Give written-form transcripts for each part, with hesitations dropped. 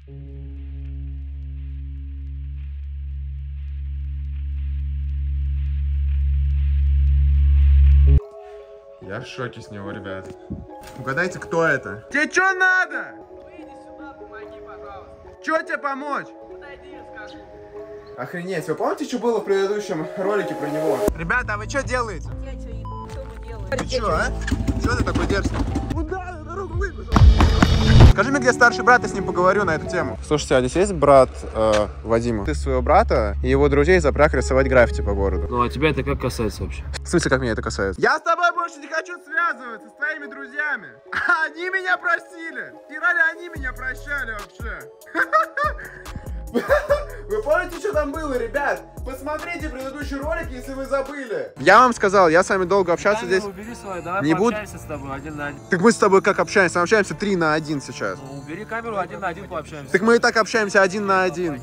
Я в шоке с него, ребят. Угадайте, кто это? Тебе что надо? Выйди сюда, помоги, пожалуйста. Что тебе помочь? Подойди и скажи. Охренеть, вы помните, что было в предыдущем ролике про него? Ребята, а вы что делаете? Я что, что мы делаем? Ты что, а? Что ты такой дерзкий? Куда на дорогу выбежал? Скажи мне, где старший брат, я с ним поговорю на эту тему. Слушайте, а здесь есть брат Вадима? Ты своего брата и его друзей запряг рисовать граффити по городу. Ну а тебя это как касается вообще? В смысле, как меня это касается? Я с тобой больше не хочу связываться, с твоими друзьями. Они меня простили. И ради они меня прощали вообще. Вы помните, что там было, ребят? Посмотрите предыдущий ролик, если вы забыли. Я вам сказал, я с вами долго общаться здесь. Убери свою, давай не пообщаемся с тобой один на один. Так мы с тобой как общаемся? Мы общаемся 3 на 1 сейчас. Ну, убери камеру, один на один пообщаемся. Так мы и так общаемся 1 на 1.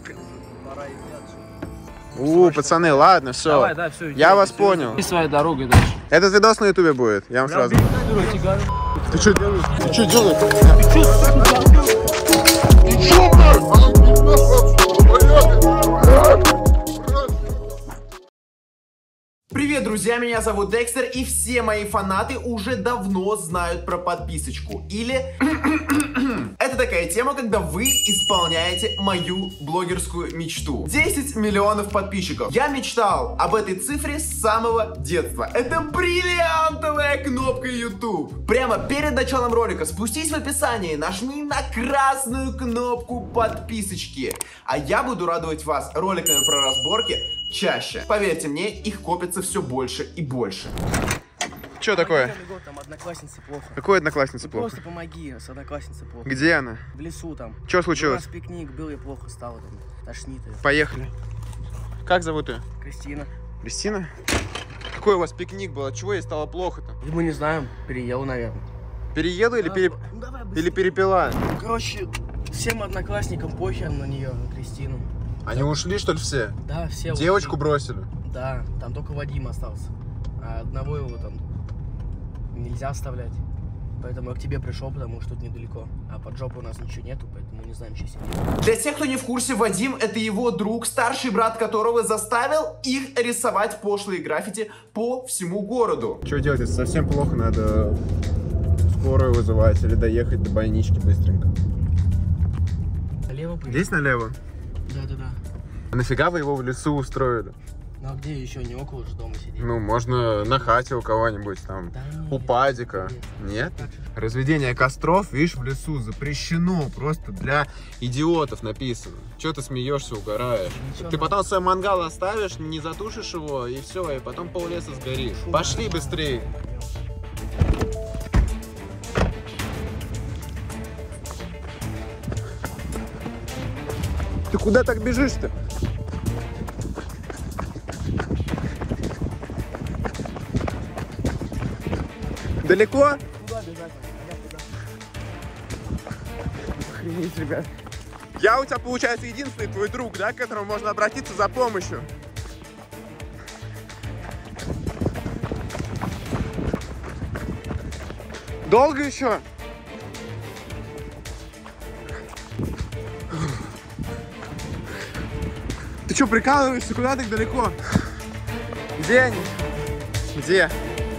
Пацаны, ладно, все. Давай, да, все. Я вас понял. Иди своей дорогой дальше. Этот видос на ютубе будет, я вам сразу. Ты что делаешь? Ты что делаешь? Привет, друзья, меня зовут Декстер, и все мои фанаты уже давно знают про подписочку. Или... Это такая тема, когда вы исполняете мою блогерскую мечту. 10 миллионов подписчиков. Я мечтал об этой цифре с самого детства. Это бриллиантовая кнопка YouTube. Прямо перед началом ролика спустись в описание и нажми на красную кнопку подписочки. А я буду радовать вас роликами про разборки чаще. Поверьте мне, их копится все больше и больше. Что такое? Там одноклассница плохо. Какой одноклассница плохо? Просто помоги, с одноклассницей плохо. Где она? В лесу там. Что случилось? У нас пикник был, и плохо стало там. Тошнит ее. Поехали. Как зовут ее? Кристина. Кристина? Какой у вас пикник был? От чего ей стало плохо-то? И мы не знаем, переела, наверное. Переела или, Ну, давай быстрее. или перепила? Короче, всем одноклассникам похер на нее, на Кристину. Они ушли, что ли, все? Да, все Девочку ушли. бросили? Да, там только Вадим остался. А одного его там нельзя оставлять. Поэтому я к тебе пришел, потому что тут недалеко. А под жопу у нас ничего нету, поэтому не знаем, что с ним делать. Для тех, кто не в курсе, Вадим — это его друг, старший брат которого заставил их рисовать пошлые граффити по всему городу. Что делать, если совсем плохо, надо скорую вызывать или доехать до больнички быстренько. Налево пойдем? Здесь налево? Да. А нафига вы его в лесу устроили? Ну а где еще, не около же дома сидеть? Ну, можно на хате у кого-нибудь там, Да нет, у Падика. Нет? Разведение костров, видишь, в лесу запрещено, просто для идиотов написано. Чего ты смеешься, угораешь? Ничего, Ты потом свой мангал оставишь, не затушишь его, и все, и потом пол-леса сгоришь. Пошли быстрее. Ты куда так бежишь-то? Далеко? Куда бежать? Охренеть, ребят. Я у тебя, получается, единственный твой друг, да, к которому можно обратиться за помощью. Долго еще? Ты что, прикалываешься? Куда так далеко? Где они? Где?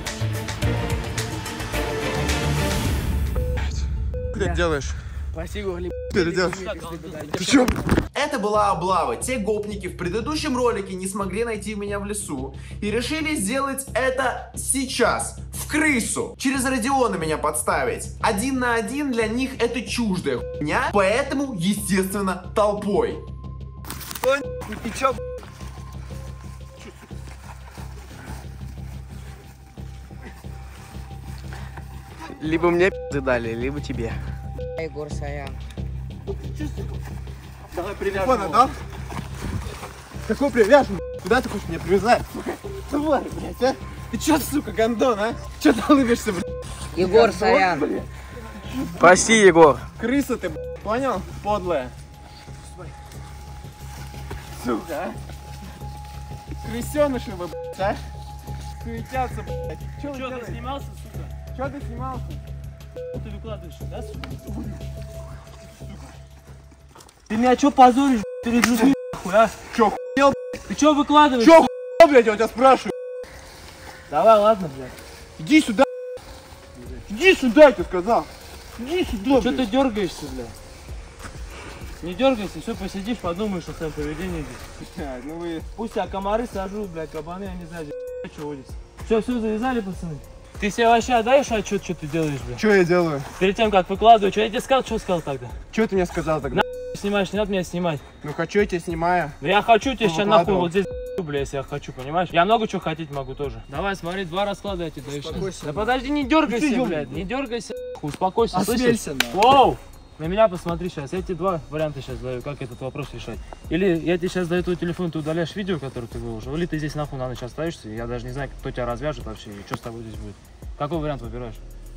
Что ты это делаешь? Спасибо, Что ты делаешь? Ты что? Это была облава. Те гопники в предыдущем ролике не смогли найти меня в лесу и решили сделать это сейчас, в крысу. Через Родиона меня подставить. 1 на 1 для них это чуждая хуйня, поэтому, естественно, толпой. Ты чё? Либо мне пизды дали, либо тебе. Егор Саян. Давай привяжем его. Да? Какой привяжем? Куда ты хочешь меня привязать? Тварь, блядь, а? Ты чё, сука, гондон, а? Чё ты улыбишься, блядь? Егор Саян. Прости, Егор. Крыса ты, блядь, понял? Подлая. Сука, а? Крысеныши вы, блядь, а? Суетятся, блядь. Чё вы делаете? Ты снимался, сука? Чё ты снимался? Ты выкладываешь, да, сука? Ты меня чё позоришь, перед людьми, нахуй, а? Чё, хуел, Ты чё выкладываешь? чё, хуел, блядь, я у тебя спрашиваю. Давай, ладно, блядь. Иди сюда. Иди сюда, я тебе сказал. Иди сюда, Чё ты дергаешься, блядь? Не дергайся, все посидишь, подумаешь о своем поведении здесь. Ну вы... Пусть я комары сажу, блядь, кабаны, я не знаю, здесь что водится. Все, завязали, пацаны? Ты себе вообще отдаешь отчет, что ты делаешь, блядь? Что я делаю? Перед тем, как выкладываю, что я тебе сказал, что сказал тогда? Что ты мне сказал тогда? Снимаешь, не надо меня снимать. Ну хочу, я тебя снимаю. Да я хочу тебе сейчас нахуй выкладывал. вот здесь, бля, если я хочу, понимаешь? Я много чего хотеть могу тоже. Давай, смотри, 2 расклада я тебе даю. Успокойся. Да подожди, не дергайся, Ты блядь, не дергайся, нахуй, успокойся, Осмелься, слышишь? Воу! На меня посмотри сейчас, я тебе 2 варианта сейчас даю, как этот вопрос решать. Или я тебе сейчас даю твой телефон, ты удаляешь видео, которое ты выложил, или ты здесь нахуй на ночь остаешься, я даже не знаю, кто тебя развяжет вообще, и что с тобой здесь будет. Какой вариант выбираешь?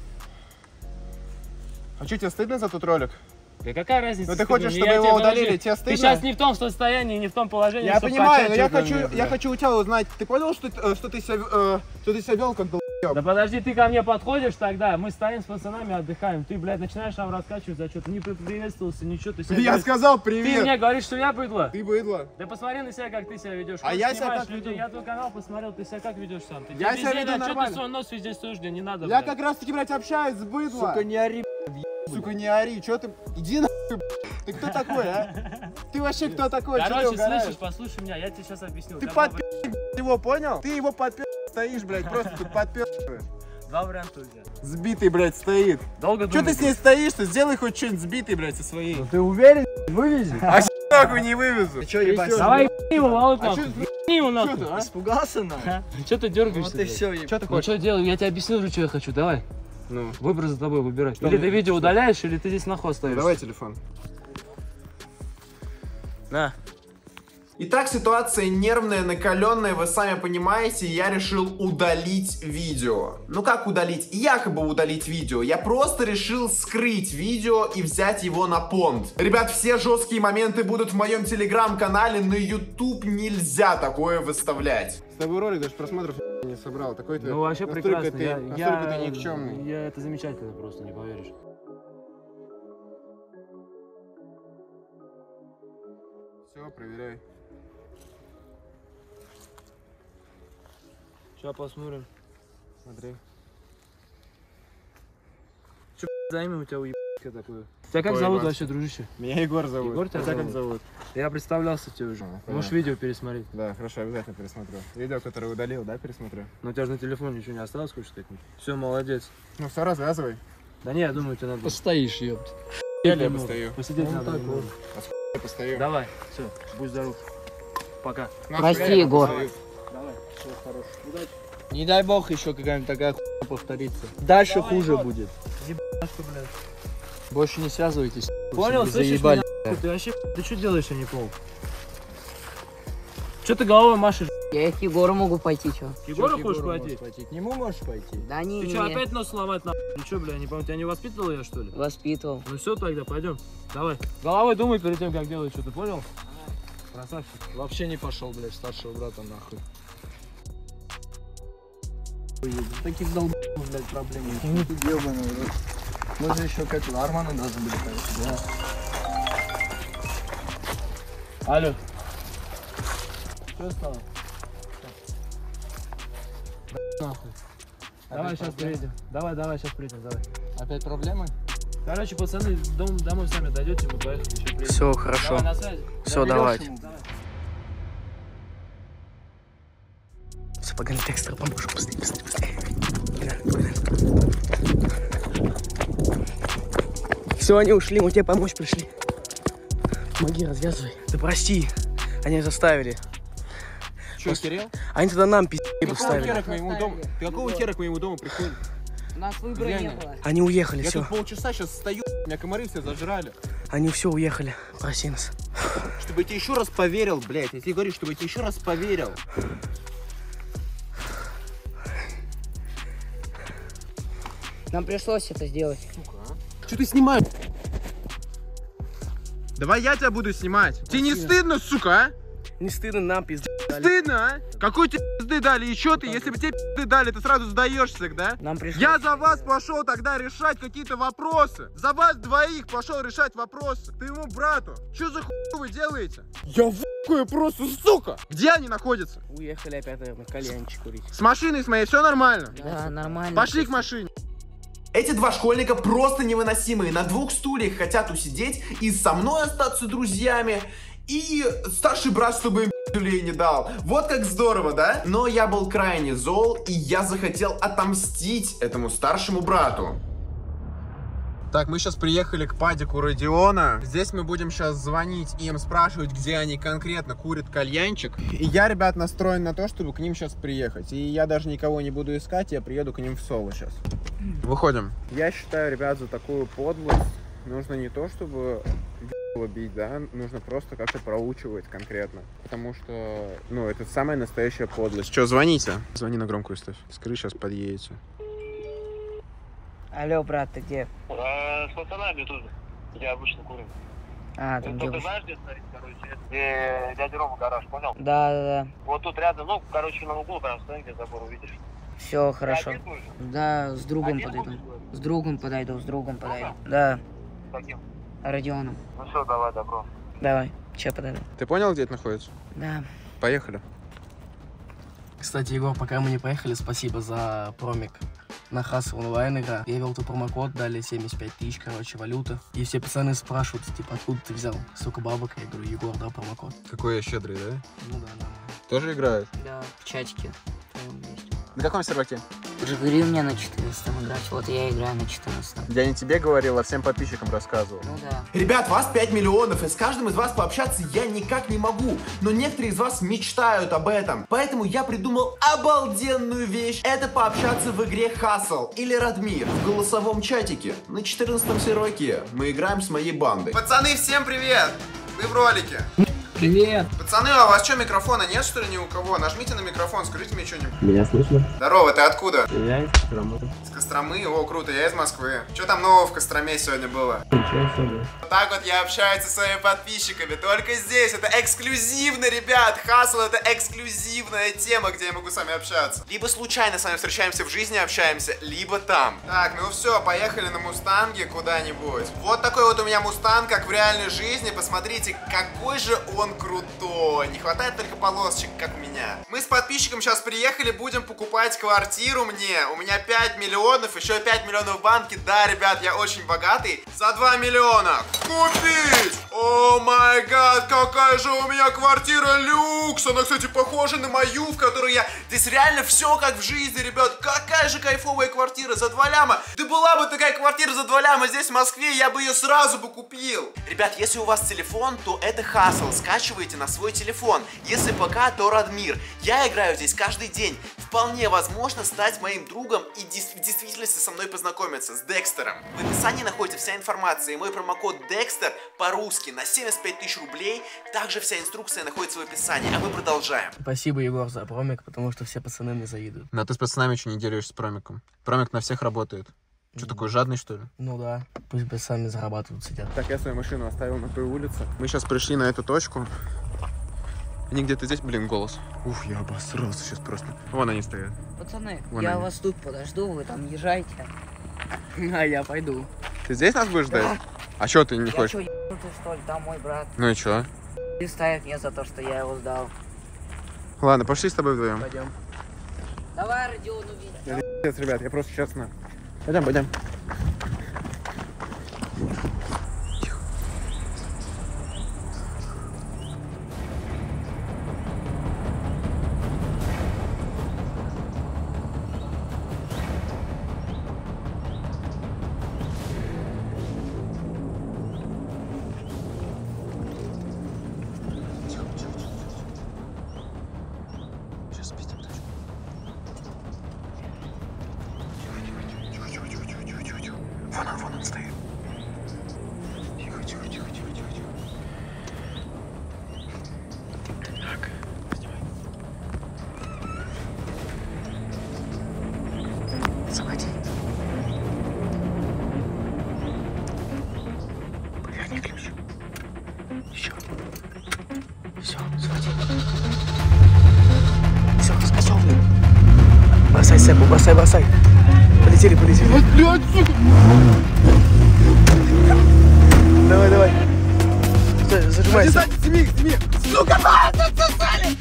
А что, тебе стыдно за тот ролик? Да какая разница? Ну ты стыдно? хочешь, Я чтобы его тебе удалили, подожди. тебе стыдно? Ты сейчас не в том состоянии, не в том положении, Я чтобы понимаю, но качать что-то, я хочу у тебя узнать, ты понял, что ты себя вел как долбоёб? Да подожди, ты ко мне подходишь тогда, мы стоим с пацанами, отдыхаем, ты, блядь, начинаешь там раскачивать за что-то, не приветствовался, ничего, ты себя Я ведёшь. сказал Ты привет. мне говоришь, что я быдло? Ты быдло. Да посмотри на себя, как ты себя ведешь. А я себя как людей. веду? Я твой канал посмотрел, ты себя как ведешь сам? Ты Я тебе себя везде, веду да, что нормально. ты свой нос везде стоишь, где не надо, Я блядь. как раз таки, блядь, общаюсь с быдло. Сука, не ори. Сука, не ори, чё ты... Иди нахуй, ты кто такой, а? Ты вообще кто такой? Чё ты Короче, угораешь? слышишь, послушай меня, я тебе сейчас объясню. Ты У тебя подпи*** его, понял? Ты его подпи*** стоишь, блядь, просто тут подпи***ываешь. 2 варианта у тебя. Сбитый, блядь, стоит. Долго Чё ты с ней стоишь-то? Сделай хоть что-нибудь сбитый, блядь, со своей. Ты уверен? Вывези. А нахуй не вывезу. Чё, ебать? Давай ебни его, Володь, А нахуй. чё- Ебни его, Чё нахуй. ты, а? Испугался, на? Чё ты дергаешься? Вот и блядь? все. Чё ты Ну хочешь? что делаю? Я тебе объяснил уже, что я хочу. Давай. Ну, Выбор за тобой, выбирай. Что Или мне- ты видео удаляешь, или ты здесь нахуй остаешься. давай телефон. На. Итак, ситуация нервная, накаленная, вы сами понимаете, я решил удалить видео. Ну как удалить? Якобы удалить видео. Я просто решил скрыть видео и взять его на понт. Ребят, все жесткие моменты будут в моем телеграм-канале, на YouTube нельзя такое выставлять. С тобой ролик даже просмотров не собрал. Такой ты, Ну вообще прекрасно. Настолько ты никчемный. Это замечательно просто, не поверишь. Все, проверяй. Сейчас посмотрим. Смотри. Че за имя у тебя уебка такое? Тебя как Ой, зовут ебать. вообще, дружище? Меня Егор зовут. Егор тебя как зовут? Я представлялся тебе уже. понятно. Можешь видео пересмотреть. Да, хорошо, обязательно пересмотрю. Видео, которое удалил, да, пересмотрю? Но у тебя же на телефоне ничего не осталось, хочешь сказать? Все, молодец. Ну все, развязывай. Да не, я думаю, тебе надо... Постоишь, ёпт. Я постою. Посидеть Ну, надо. так немного. Я постою. Давай, все, будь здоров. Пока. Прости, Егор. Давай, всего хорошего. Удачи. Не дай бог еще какая-нибудь такая хуйня повторится. Дальше Давай, хуже Егор. будет. Ебашка, блядь. Больше не связывайтесь. Понял, Вы слышишь заебали. меня? Ты вообще, ты что делаешь, я не понял? Че ты головой машешь? Я к Егору могу пойти, чё? К Егору хочешь пойти? К нему можешь пойти? Да не, Ты не, что, опять нос сломать нахуй? Ты что, бля, не помню, тебя не воспитывал я, что ли? воспитывал. Ну все, тогда пойдем. Давай. Головой думай перед тем, как делать что-то, понял? Красавчик. Вообще не пошел, блядь, старшего брата нахуй. Таких долб***ов, блядь, проблем. Ты ебаный, блядь. Мы же еще как Арманы должны были, кажется, да? Алло. Что стало? Нахуй. Давай сейчас приедем. Давай, сейчас приедем, давай. Опять проблемы? Короче, пацаны, домой сами дойдете, мы поехали еще приедем. Все, хорошо. Давай, на связи. Все, давайте. Давай. Все, погнали, Декстер, поможем. Быстрее. Все, они ушли, мы тебе помочь пришли. Помоги, развязывай. Да прости, они заставили. Че, Кирилл? Они тогда нам пиздец ставили. Ты какого хера к моему дому приходишь? У нас выбора не Реально. было. Они уехали, Я все. тут полчаса сейчас стою, меня комары все зажрали. Они все уехали. Прости нас. Чтобы я тебе еще раз поверил, блядь. Я тебе говорю, чтобы я тебе еще раз поверил. Нам пришлось это сделать. Что ты снимаешь? Давай я тебя буду снимать. Тебе не стыдно, сука, а? Не стыдно нам пиздец. Стыдно, а? Какой тебе пизды дали, и чё ты? Если бы тебе пизды дали, ты сразу сдаешься, да? Нам пришлось... Я за вас пошел тогда решать какие-то вопросы. За вас двоих пошел решать вопросы. Ты ему брату. Что за хуйню вы делаете? Я в***ю просто, сука! Где они находятся? Уехали опять, наверное, кальянчик курить. С машиной с моей все нормально? Да, нормально. Пошли к машине. Эти два школьника просто невыносимые. На двух стульях хотят усидеть и со мной остаться друзьями, и старший брат, чтобы им люлей не дал. Вот как здорово, да? Но я был крайне зол, и я захотел отомстить этому старшему брату. Так, мы сейчас приехали к падику Родиона. Здесь мы будем сейчас звонить им, спрашивать, где они конкретно курят кальянчик. И я, ребят, настроен на то, чтобы к ним сейчас приехать. И я даже никого не буду искать, я приеду к ним в соло сейчас. Выходим. Я считаю, ребят, за такую подлость нужно не то, чтобы бить, да, нужно просто как-то проучивать конкретно. Потому что, ну, это самая настоящая подлость. Что, звоните? Звони на громкую ставь. Скажи, сейчас подъедете. Алло, брат, ты где? С пацанами тут, где обычно курим. А, там Ты девушка. знаешь, где стоит, короче, где дядя Рома гараж, понял? Да. Вот тут рядом, ну, короче, на углу прям стоит, где забор увидишь. Все, хорошо. Один будешь? Да, с другом Один подойду. будешь? С другом подойду. Да, С таким. Родионом. Ну все, давай, добро. Давай, че подойду? Ты понял, где это находится? Да. Поехали. Кстати, Егор, пока мы не поехали, спасибо за промик на Хасл онлайн игра. Я ввел тут промокод, дали 75 тысяч, короче, валюты. И все пацаны спрашивают, типа, откуда ты взял столько бабок? Я говорю, Егор, дал промокод. Какой я щедрый, да? Ну да, нормально. Тоже играет? Да, в чатике. Есть. На каком серваке? Уже говорил мне на 14 играть, вот я играю на 14. Я не тебе говорил, а всем подписчикам рассказывал. Ну да. Ребят, вас 5 миллионов, и с каждым из вас пообщаться я никак не могу. Но некоторые из вас мечтают об этом. Поэтому я придумал обалденную вещь. Это пообщаться в игре Hustle или Радмир в голосовом чатике. На 14-м серваке мы играем с моей бандой. Пацаны, всем привет! Вы в ролике. Привет! Пацаны, а у вас что, микрофона нет, что ли, ни у кого? Нажмите на микрофон, скажите мне что-нибудь. Меня слышно? Здорово, ты откуда? Я из Костромы. С Костромы? О, круто, я из Москвы. Что там нового в Костроме сегодня было? Ничего себе. Вот так вот я общаюсь со своими подписчиками. Только здесь. Это эксклюзивно, ребят. Хасл — это эксклюзивная тема, где я могу с вами общаться. Либо случайно с вами встречаемся в жизни, общаемся, либо там. Так, ну все, поехали на Мустанге куда-нибудь. Вот такой вот у меня Мустанг, как в реальной жизни. Посмотрите, какой же он крутой. Не хватает только полосочек, как у меня. Мы с подписчиком сейчас приехали, будем покупать квартиру мне. У меня 5 миллионов, еще 5 миллионов в банке. Да, ребят, я очень богатый. За 2 миллиона купить! О май гад, какая же у меня квартира люкс! Она, кстати, похожа на мою, в которой я... Здесь реально все как в жизни, ребят. Какая же кайфовая квартира за 2 ляма. Да была бы такая квартира за 2 ляма здесь, в Москве, я бы ее сразу бы купил. Ребят, если у вас телефон, то это Hustle. Скачивайте на свой телефон. Если ПК, то Радмир. Я играю здесь каждый день. Вполне возможно стать моим другом и в действительности со мной познакомиться, с Декстером. В описании находится вся информация и мой промокод Декстер по-русски на 75 тысяч рублей. Также вся инструкция находится в описании, а мы продолжаем. Спасибо, Егор, за промик, потому что все пацаны мне завидуют. Но ты с пацанами еще не делишься с промиком. Промик на всех работает. Что, такой жадный, что ли? Ну да, пусть бы сами зарабатывают, сидят. Так, я свою машину оставил на той улице. Мы сейчас пришли на эту точку. Они где-то здесь, блин, голос. Уф, я обосрался сейчас просто. Вон они стоят. Пацаны, Вон я они. вас тут подожду, вы там езжайте. А я пойду. Ты здесь нас будешь ждать? А что ты не Я хочешь? что, ебнутый, что ли? Там мой брат. Ну и что? И ставит мне за то, что я его сдал. Ладно, пошли с тобой вдвоем. Пойдем. Давай, Родион, увидим. Пиздец, ребят, я просто честно. Пойдем. Бросай. Полетели. Блядь, сука! Давай. Зажимайся. Сними! Сука, засосали!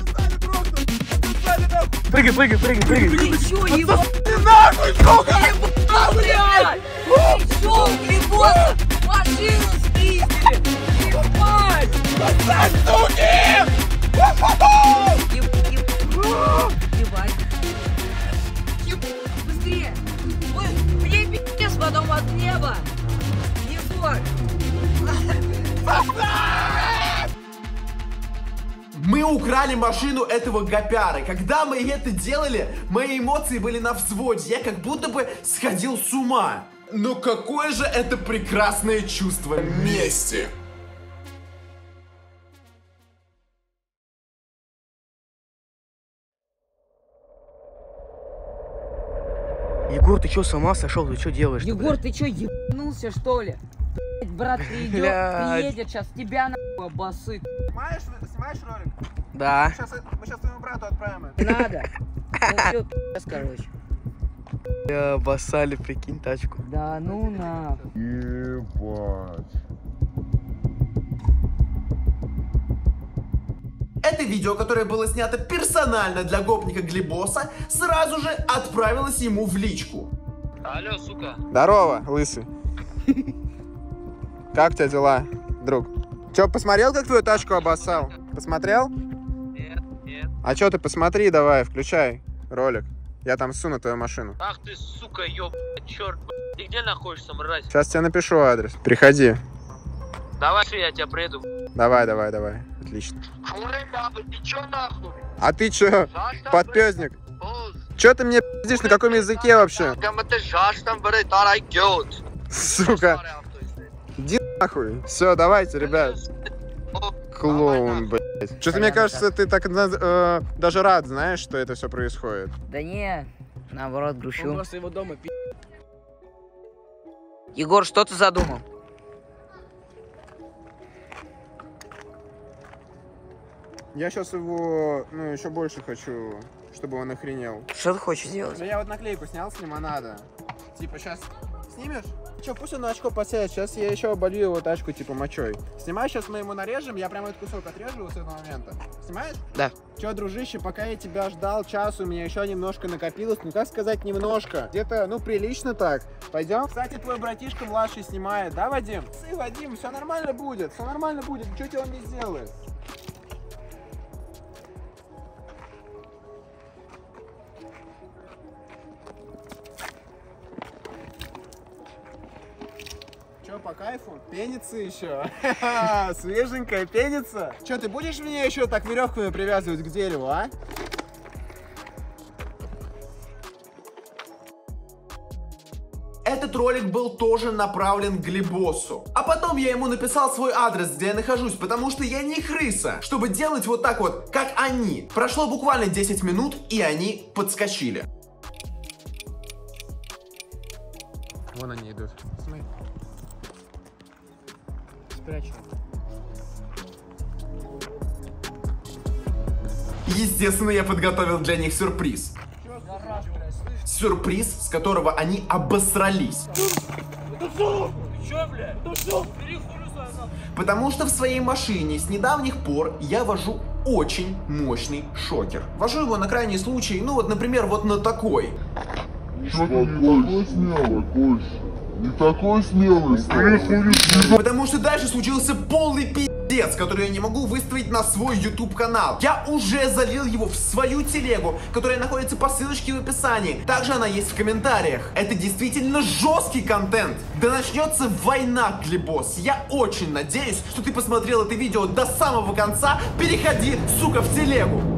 Прыгай. Ты чё, его? Ты нахуй, сука! Блядь! Ты чё, глибоко? Машину спиздили! Ебать! Отстань, суки! Ебать! Быстрее! Мне пиздец потом от неба! Егор! Мы украли машину этого гопяры. Когда мы это делали, мои эмоции были на взводе. Я как будто бы сходил с ума. Но какое же это прекрасное чувство мести. Егор, ты чё, с ума сошел? Ты чё делаешь? Егор, ты чё, ебнулся, что ли? Блядь, брат, ты идёт, приедет сейчас, тебя нахуй обоссыт. Снимаешь ролик? Да. Мы сейчас своему брату отправим это. Не надо. Ну всё, пи***ц, короче. Обоссали, прикинь, тачку. Да ну нахуй. Ебать. Это видео, которое было снято персонально для гопника Глибоса, сразу же отправилось ему в личку. Алло, сука. Здорово, лысый. Как у тебя дела, друг? Че, посмотрел, как твою тачку обоссал? Посмотрел? Нет. А че ты посмотри, давай, включай ролик. Я там суну твою машину. Ах ты, сука, черт, ты где находишься, мразь? Сейчас тебе напишу адрес. Приходи. Давай, я тебя приеду. Давай. Отлично. Ты чё нахуй? А ты че, подпёзник? Че ты мне пиздишь, на каком языке вообще? Сука. Иди нахуй. Все, давайте, ребят. Клоун, блядь. Что-то мне кажется, ты так даже рад, знаешь, что это все происходит. Да не, наоборот, Он грущу. просто его дома пи***. Егор, что ты задумал? Я сейчас его, еще больше хочу, чтобы он охренел. Что ты хочешь сделать? Ну я вот наклейку снял с лимонада. Типа сейчас снимешь? Че, пусть он на очко посядет. Сейчас я еще оболью его тачку типа мочой. Снимай, сейчас мы ему нарежем. Я прямо этот кусок отрежу с этого момента. Снимаешь? Да. Че, дружище, пока я тебя ждал час, у меня еще немножко накопилось. Ну как сказать немножко? Где-то, прилично так. Пойдем? Кстати, твой братишка младший снимает, да, Вадим? Вадим, все нормально будет. Все нормально будет. Ничего тебе он не сделает. Че, по кайфу? Пенится еще? Свеженькая пенится? Че, ты будешь меня еще так веревками привязывать к дереву, а? Этот ролик был тоже направлен к Глибосу. А потом я ему написал свой адрес, где я нахожусь, потому что я не крыса, чтобы делать вот так вот, как они. Прошло буквально 10 минут, и они подскочили. Вон они идут. Смотри. Спрячь. Естественно, я подготовил для них сюрприз. Сюрприз, с которого они обосрались. Потому что в своей машине с недавних пор я вожу очень мощный шокер. Вожу его на крайний случай, например, вот на такой. Не такой смелый, Потому что дальше случился полный пиздец, который я не могу выставить на свой YouTube канал. Я уже залил его в свою телегу, которая находится по ссылочке в описании. Также она есть в комментариях. Это действительно жесткий контент. Да начнется война, Глибос. Я очень надеюсь, что ты посмотрел это видео до самого конца. Переходи, сука, в телегу.